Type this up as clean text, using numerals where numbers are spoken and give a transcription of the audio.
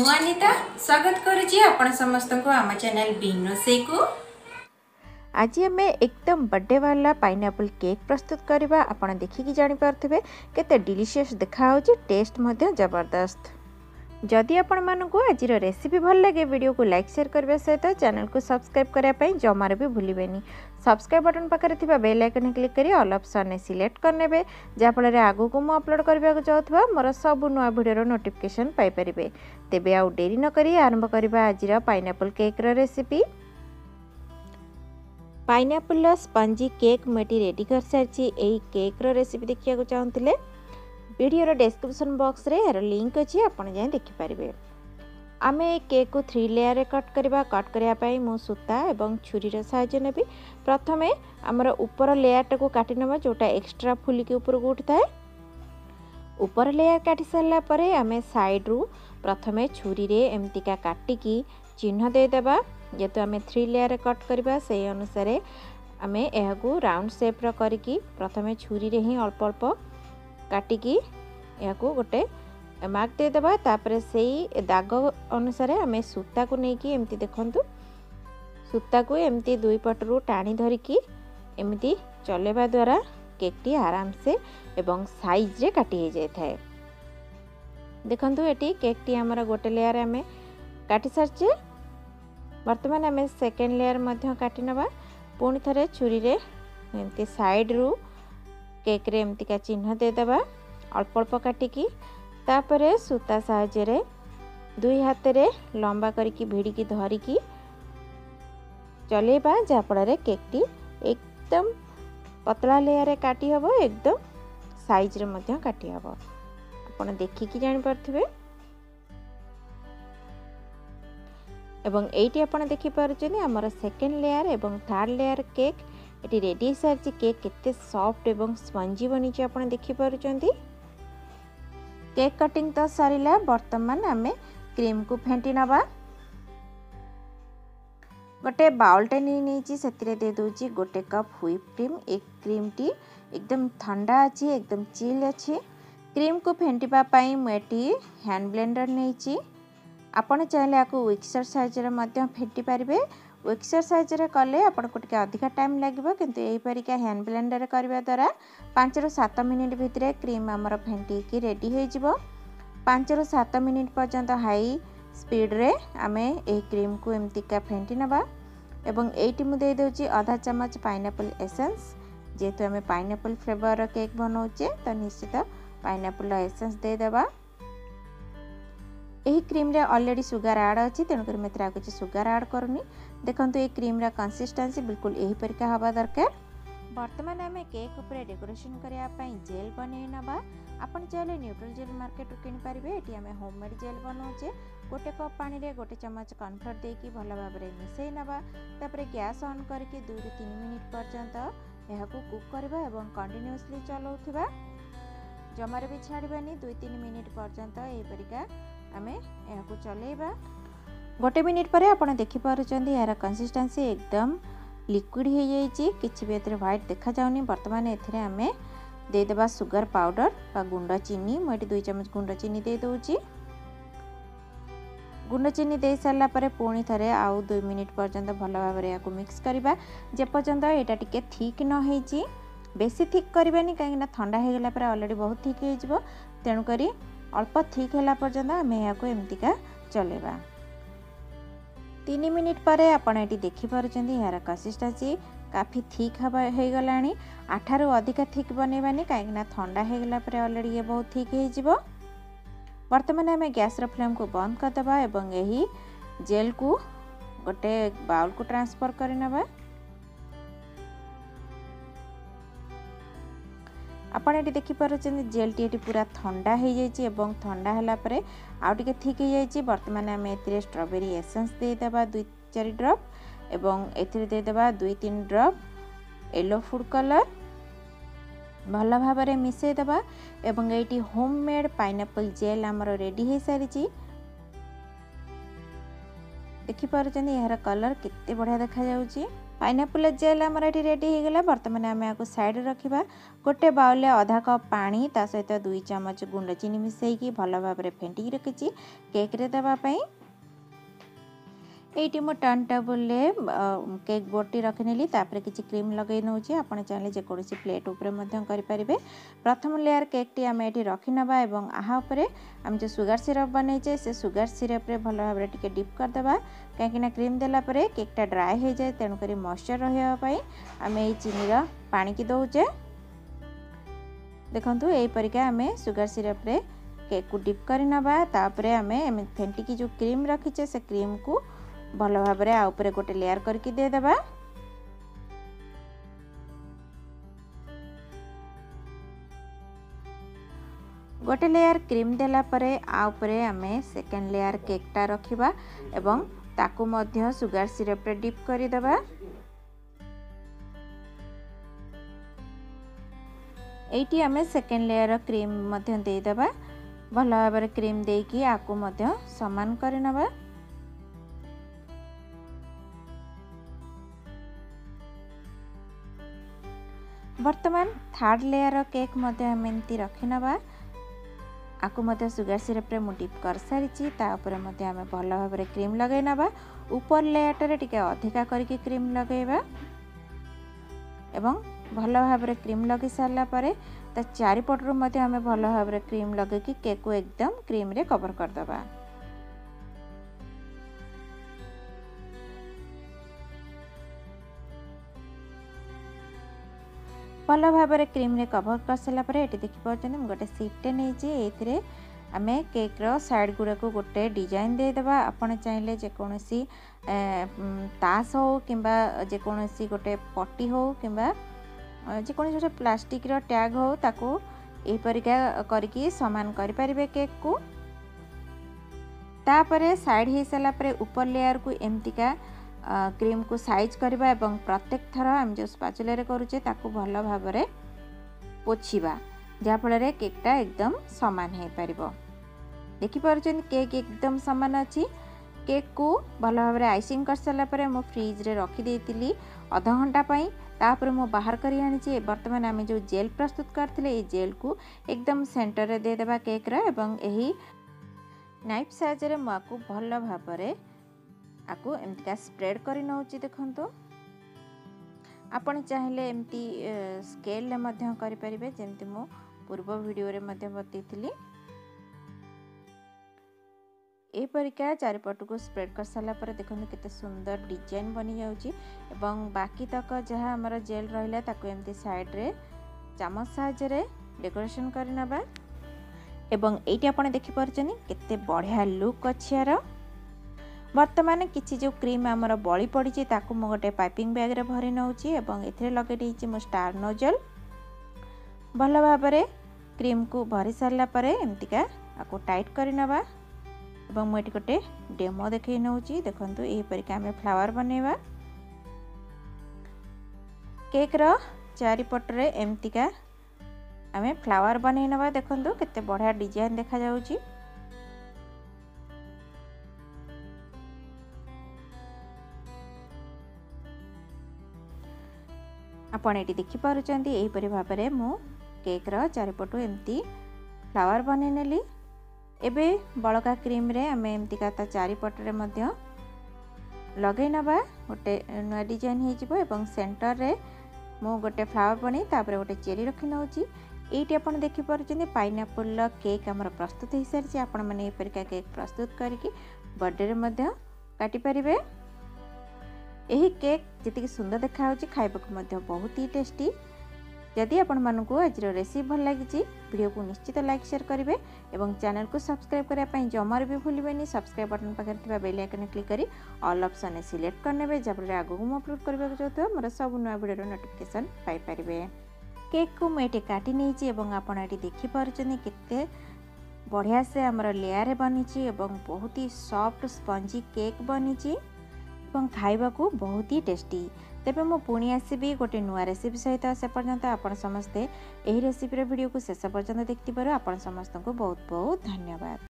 अनिता स्वागत करुच्ची आपण समस्त को आम चैनल बीन रोसई को। आज आम एकदम बर्थडे वाला पाइनएप्पल केक प्रस्तुत करवा। आपण देखिकी जानि पारथिबे केते डिलीशियस देखा होची, टेस्ट मध्ये जबरदस्त। जदि आपण मानकु आज रेसिपी भल लगे वीडियो को लाइक शेयर करबा सहित चैनल को सब्सक्राइब करिया पई जमार भी भूलिबेनी। सब्सक्राइब बटन पाखरे थिबा बेल आइकन क्लिक करी ऑल ऑप्शन ने सिलेक्ट करनेबे, जा फल रे आगु को मु अपलोड करबा को चाहथबा मोर सब नुआ वीडियो नोटिफिकेशन पाई परिबे। तेबे आउ देरी न करी आरंभ करबा आज पाइनएप्पल केक रो रेसिपी। पाइनएप्पल स्पंजी केक मुझे रेडी कर सारी। यही केक रो रेसिपी देखिया चाहूँगे वीडियो डिस्क्रिप्शन बॉक्स रे यार लिंक अच्छी, आपड़ जाए देखिपारे। आम केक को 3 लेयर कट करवा। कट करने मु सूता एवं छुरी साहाय्य नेबी। प्रथमे आमर ऊपर लेयर टाक काटी नवा, जोटा एक्स्ट्रा फुलिकी ऊपर को उठता है। ऊपर लेयर काटी सारा पर आम साइड रू प्रथमे छुरी रे एमतिका काटिकी चिन्ह देदेबा। जेहेतु आम 3 लेयर कट करवा से अनुसार आम यह राउंड शेप रो करिकी प्रथमे छुरी रे ही अल्प अल्प काटिकी यह गोटे मार्क देदेबा। तापर से दाग अनुसार आम सूता को लेकिन एमती देखंतु, सूता को एमती दुई पटरू टाणी धरिकी एमती चलेबा द्वारा केकटी आराम से एवं साइज रे काटी हो जाए थाए। देखंतु एटी केकटी आमर गोटे लेयर आम काटी सारचे। वर्तमान आम सेकेंड लेयर मध्य काटी नवा। पुणी थरे छुरी रे एमती साइड रू केक रे एमतिका चिन्ह देदेबा अल्प अल्प काटिकी। तापरे सूता साहाय्य रे दुई हाथ रे लंबा करके भिड़िकी धरिकी चलेबा, जहाँफल केकटी एकदम पतला लेयर काटी हबो, एकदम साइज रे मध्य काटी हबो। आपण देखिकी जानि पारथिबे। एवं एटी आपण देखि पारुछनी हमर सेकेंड लेयर एवं थर्ड लेयर केक एटी रेडी सारी। केक केते सॉफ्ट एवं स्पंजी बनी आपण देखि पारुछंती। केक कटिंग तो सारिला। वर्तमान आमे क्रीम को फेंटी नवा। गोटे बाउलटे नहीं से दे दूची गोटे कप व्हिप क्रीम। एक क्रीम टी एकदम ठंडा अच्छी, एकदम चिल अच्छी। क्रीम को फेंटिबा पई मुएटी हैंड ब्लेंडर नहीं। आपण चाहे आपको विक्सर साइज फेंटी पारे। विक्सर साइज कले आपको टे अधिका टाइम लगे, किंतु यही परिका हैंड ब्लेंडर करने द्वारा 5 ରୁ 7 मिनिट भितर क्रीम आमर फेंटिकी रेडी हो। 5 ରୁ 7 मिनिट पर्यंत हाई स्पीड रे आमे ए क्रीम को एमतिका फेंटी नवा। एवं एटी मु दे दोची आधा चम्मच पाइनएप्पल एसेंस। जेहेतु आमे पाइनएप्पल फ्लेवर केक बनाऊचे तो निश्चित पाइनएप्पल एसेंस दे देबा। यही क्रीम रे ऑलरेडी सुगर ऐड अच्छी, तेणुक मैं कुछ सुगर ऐड करूनी। देखंतु ये क्रीम रा कंसिस्टेंसी बिल्कुल यही परिका हवा दरकार। वर्तमान आम केक उपरे डेकोरेशन करने जेल बनै नवा। आपण चाहे न्यूट्रल जेल मार्केट किनि पारिबे। एटी आम होममेड जेल बनाऊचे। गोटे कप पानी रे गोटे चम्मच कॉर्नफ्लोर देकी भल भाव में मिसई नवा। तापर गैस ऑन करके 2 ରୁ 3 मिनिट पर्यंत यह कुक करबा एवं कंटिन्यूअसली चलाउथिबा, जमार भी छाड़बानी। 2-3 मिनिट पर्यंत यही परिका आमे यह चलेबा। गोटे मिनिट पर आप देखिपुंत यार कंसिस्टेंसी एकदम लिक्विड हो जाइए, किसी भी एथरे व्हाइट देखा जाउनी। वर्तमान एथरे आमे देदेबा सुगर पाउडर बा गुंड चीनी। मुझे 2 चम्मच गुंड चीनी दे दूची। गुंड चीनी दे सारा पर पुणी थे आउ 2 मिनिट पर्यंत भल भाव में मिक्स करवा। जेपर्यंत यहाँ टिके थिक न होइची, बेसी थिक करबानी, कहीं ठंडा हो गला पर ऑलरेडी बहुत थिक हो। तेणुक अल्प थिक है पर्यंत आम यहाँ एमतिका चलेबा। 3 मिनिट पर आपड़ ये देखिपुंत यार कंसिस्टेंसी काफ़ी थिक हो गला। 8 ରୁ अधिक थिक बनैबानी, कहीं ठंडा हो गला पर ऑलरेडी ये बहुत थिक हो। वर्तमान आम गैस फ्लेम को बंद करदे एवं यही जेल को गोटे बाउल को ट्रांसफर करनवा। आपण ये देखिपुंत जेल टी पूरा ठंडा हो जाइए। ठंडा है आउ टे थिक हो जाइए। वर्तमान आम ए स्ट्रॉबेरी एसेंस देदेबा 2-4 ड्रप एवं एथिरे देदेबा 2-3 ड्रप येलो फूड कलर भल भाव में मिसई देबा। एवं एटी होममेड पाइनएप्पल जेल आमर रेडी हो सारी। देखिपुंत यार कलर केते बढ़िया देखा जाउची। पाइनापल जेल आमर ये रेडी हो गला। बर्तमान आम आपको साइड रखा। गोटे बाउल आधा कप पानी ता सहित 2 चमच गुंड चीनी मिसैकी भल भाव में फेंटिकी रखी केक रे देवाई। ये मो टर्न टेबल केक बोर्ड रखिनेली तापर किसी क्रीम लगे नौ आप चाहिए जेकोसी प्लेट उपरे करें। प्रथम लेयर केक टी आम ये रखी नवा और आहा उपरे आम जो सुगर सिरप बनईचे से सुगर सिरप रे भल भाव में डिप करदे कहीं क्रीम देला परे केकटा ड्राए हो जाए तेणुक मॉइस्चर रही आम ये चीनी पानी की दौचे। देखु यही परिका आम सुगर सिरप रे केक को डिप कर नवा तापर आम फेंटिकी जो क्रीम रखीचे से क्रीम को भल भाव में आउपरे गोटे लेयर करके देदेबा। गोटे लेयर क्रीम देला परे आउपरे आमे सेकेंड लेयर केकटा रखिबा एवं ताकू मध्य सुगर सिरप रे डिप करि देबा। एटी आमे सेकेंड लेयर क्रीम मध्य दे देबा भल भाव में क्रीम देकी आकू मध्य समान करि नबा। वर्तमान थर्ड लेयर केक मध्य आम एमती रखी नवा आपको मध्य सुगर सिरप रे डिप कर सारी तापर आम भल भाव में क्रीम लगे नवा। ऊपर लेयर टे अधिका करके क्रीम लगेबा एवं भल भाव में क्रीम लगे सारा पर चारिपटू आम भल भाव में क्रीम लगे केक को एकदम क्रीम रे कवर करदबा। भल भाव में क्रीम रे कवर कर सारा पर ये देखिए गोटे सीटे नहीं आम केक रो साइड गुड़ा को गोटे डिजाइन देदेबा। आपड़ चाहिए जेकोसी तास हो कि जेकोसी गोटे पट्टी हो कि जेकोसी गोटे प्लास्टिक रो टैग हो ताको यही परिका करके समान करें केक को। तापर साइड हो सारा पर ऊपर लेयर को एमतीका क्रीम को साइज करवा एवं प्रत्येक थर आम जो स्पाचुला रे करूचे ताकू भल भाव में पोछिबा जहाँफल केकटा एकदम सामान हो पार। देखिपुर केक एकदम सामान अच्छी। केक को भल भाव में आइसिंग कर सारा पर मो फ्रिज रे रखी आधा घंटा पाई तापर मो बाहर करी आनी। बर्तमान आम जो जेल प्रस्तुत करथिले ये जेल को एकदम सेंटर रे दे देबा केक रे एवं यही नाइफ साइज रे मो आकू भल भाव में आपको एमती स्प्रेड कर नौची। देखंतु आपण चाहिए एमती स्केल करें जमती मो पूर्व वीडियो रे बतईली। ए परिका चारिपट को स्प्रेड कर सारा पर देखो केते सुंदर डिजाइन बनी जाउची एवं बाकी तक जहाँ आमर जेल रहिला ताको एमती साइड रे चामच साहाय्य रे डेकोरेशन कर नबा। एवं एटी आपण देखि परछनी केते बढ़िया लुक अछि यार। वर्तमान किसी जो क्रीम आमर बड़ी पड़ी ताकू मो गोटे पाइपिंग बैग रे भरी नौची एवं एथिरे लगे देइछि मो स्टार नोजल। भल भाव में क्रीम को भरी सारा पर एमतीका आपको टाइट कर नबा एवं मुझे गोटे डेमो देखई नौची। देखंतु एही परिका आमे फ्लावर बनेबा। केक रो चारिपट रे एमतीका आमे फ्लावर बनै नबा। देखंतु केते बढ़िया डिजाइन देखा जाउची। आपण एटी देखि पारुचंती एहीपरि भाव में मु केक रो चारिपटू एमती फ्लावर बनै नेली। एबे बड़का क्रीम रे आमे एमती का चारिपट रे मध्य लगे नबा गोटे नया डिजाइन हो जिवो एवं सेंटर रे मु गोटे फ्लावर बनै तापर गोटे चेरी रखी नौची। एटी आपण देखि पारुचंती पाइनएप्पल केक हमर प्रस्तुत हो सारी। आपण माने ए परिका केक प्रस्तुत करके बर्थडे रे मध्य काटी परिबे। यही केक जी सुंदर देखा खाइबा को बहुत ही टेस्टी। जदि आपण मानकु आज रेसिपी भल लगी वीडियो को निश्चित लाइक शेयर करेंगे और चैनल को सब्सक्राइब करने जमार भी भूलें। सब्सक्राइब बटन पाखे बेल आइकन क्लिक करी ऑल ऑप्शन सिलेक्ट करने जहाँफल आगू मैं अपलोड करने चाहूँ मोर सब नुआ वीडियो नोटिफिकेशन पाइपर। केक को मुझे काटी नहीं आपड़ ये देखिपुं केते बढ़िया से आमर लेयर बनी बहुत ही सॉफ्ट स्पंजी केक बनी खाइबा को बहुत ही टेस्टी। तेबे मो पुणी आसबि गोटे नुआ रेसिपी सहित से पर्यंत आपण समस्ते एही रेसिपी वीडियो को शेष पर्यंत देखिथिबारु आपण समस्त को बहुत बहुत धन्यवाद।